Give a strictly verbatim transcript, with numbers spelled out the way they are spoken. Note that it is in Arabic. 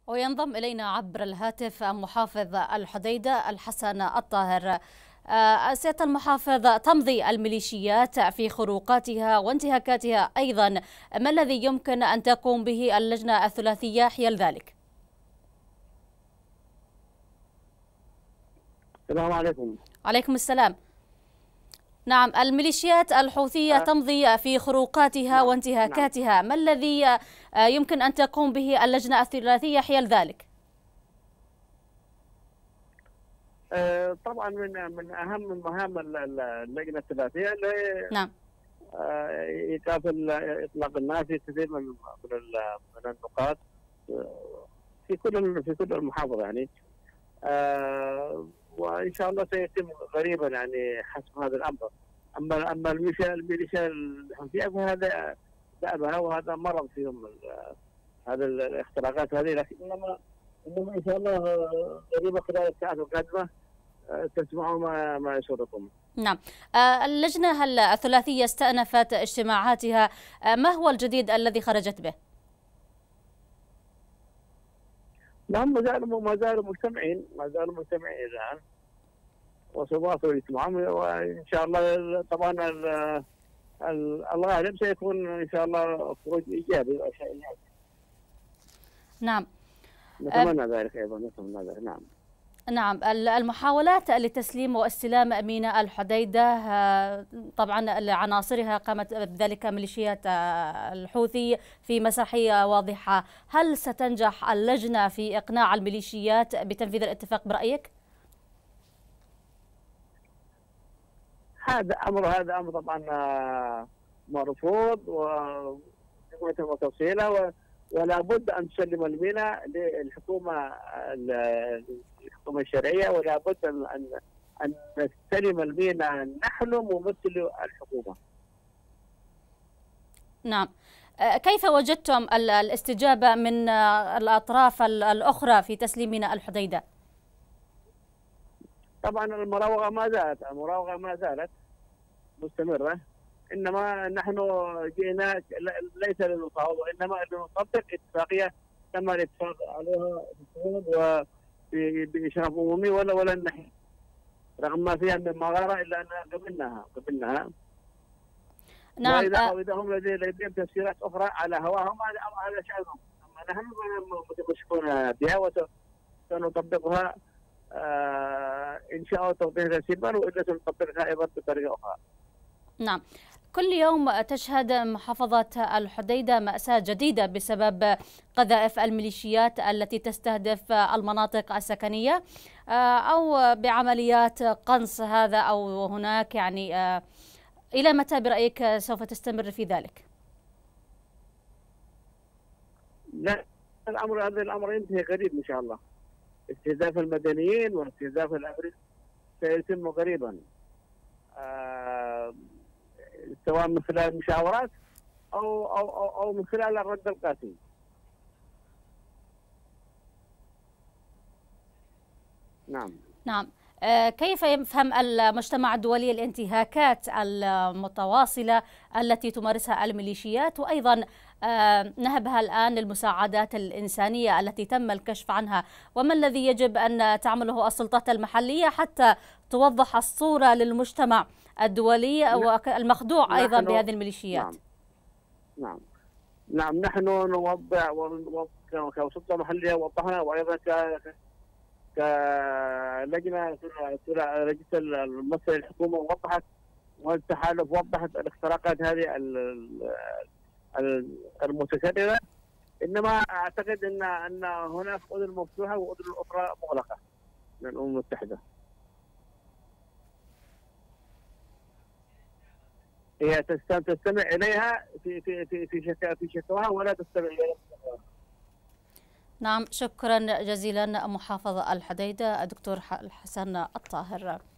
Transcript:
وينضم إلينا عبر الهاتف محافظ الحديدة الحسن الطاهر. آه، سيادة المحافظ، تمضي الميليشيات في خروقاتها وانتهاكاتها أيضا، ما الذي يمكن أن تقوم به اللجنة الثلاثية حيال ذلك؟ السلام عليكم. عليكم السلام. نعم، الميليشيات الحوثية أه تمضي في خروقاتها نعم. وانتهاكاتها، نعم. ما الذي يمكن أن تقوم به اللجنة الثلاثية حيال ذلك؟ أه طبعا من من اهم مهام اللجنه الثلاثيه اللي هي نعم. أه ايقاف اطلاق النار في كثير من من من النقاط في كل في كل المحافظه يعني. أه وان شاء الله سيتم قريبا يعني حسم هذا الامر. اما اما الميليشيا الميليشيا الحوثيه فهذا دأبها وهذا مرض فيهم هذا الاختراقات هذه، لكن انما انما ان شاء الله قريبا خلال الساعات القادمه تسمعوا ما ما يسركم. نعم. اللجنة الثلاثية استأنفت اجتماعاتها، ما هو الجديد الذي خرجت به؟ نعم، ما زالوا ما زالوا مجتمعين ما زالوا مجتمعين الان وسيواصلوا اجتماعهم، وان شاء الله طبعا الغالب سيكون ان شاء الله خروج ايجابي واشياء ايجابيه. نعم. نتمنى ذلك ايضا نتمنى ذلك. نعم. نعم، المحاولات لتسليم واستلام ميناء الحديدة طبعا عناصرها قامت بذلك ميليشيات الحوثي في مسرحية واضحة، هل ستنجح اللجنة في إقناع الميليشيات بتنفيذ الاتفاق برأيك؟ هذا أمر هذا أمر طبعا مرفوض وتفصيله، ولا بد أن تسلم الميناء للحكومة الحكومة الشرعية، ولا بد أن أن نستلم الميناء نحن ممثل الحكومة. نعم. كيف وجدتم الاستجابة من الأطراف الأخرى في تسليم ميناء الحديدة؟ طبعا المراوغة ما زالت المراوغة ما زالت مستمرة، إنما نحن جئنا ليس للمفاوضة وإنما لنطبق اتفاقية تم الاتفاق عليها في بإشراف عمومي ولا ولا نحن رغم ما فيها من مغارة إلا أننا قبلناها قبلناها. نعم. وإذا وإذا هم لديهم تفسيرات أخرى على هواهم هذا شأنهم، أما نحن متمسكون بها وسنطبقها آه إن شاء الله توضيح تسيبا، وإلا سنطبقها أيضا بطريقة أخرى. نعم. كل يوم تشهد محافظة الحديدة مأساة جديدة بسبب قذائف الميليشيات التي تستهدف المناطق السكنية أو بعمليات قنص هذا أو هناك، يعني إلى متى برأيك سوف تستمر في ذلك؟ لا، الأمر هذا الأمر ينتهي قريب إن شاء الله. استهداف المدنيين واستهداف الأبرياء سيتم قريبا، آه سواء من خلال المشاورات أو أو أو, أو من خلال الرد القاسي. نعم. نعم. كيف يفهم المجتمع الدولي الانتهاكات المتواصلة التي تمارسها الميليشيات، وأيضا نهبها الآن للمساعدات الإنسانية التي تم الكشف عنها، وما الذي يجب أن تعمله السلطات المحلية حتى توضح الصورة للمجتمع الدولي والمخدوع أيضا بهذه الميليشيات؟ نعم. نعم. نعم، نحن نوضع كسلطة محلية وضحنا، وأيضا ك كلجنة لجنة الممثل الحكومة وضحت، والتحالف وضحت الاختراقات هذه المتكررة. إنما أعتقد أن أن هناك أذن مفتوحة وأذن أخرى مغلقة من الأمم المتحدة. هي تستمع إليها في في في في في شكواها ولا تستمع إليها. نعم، شكرا جزيلا محافظ الحديدة الدكتور الحسن الطاهر.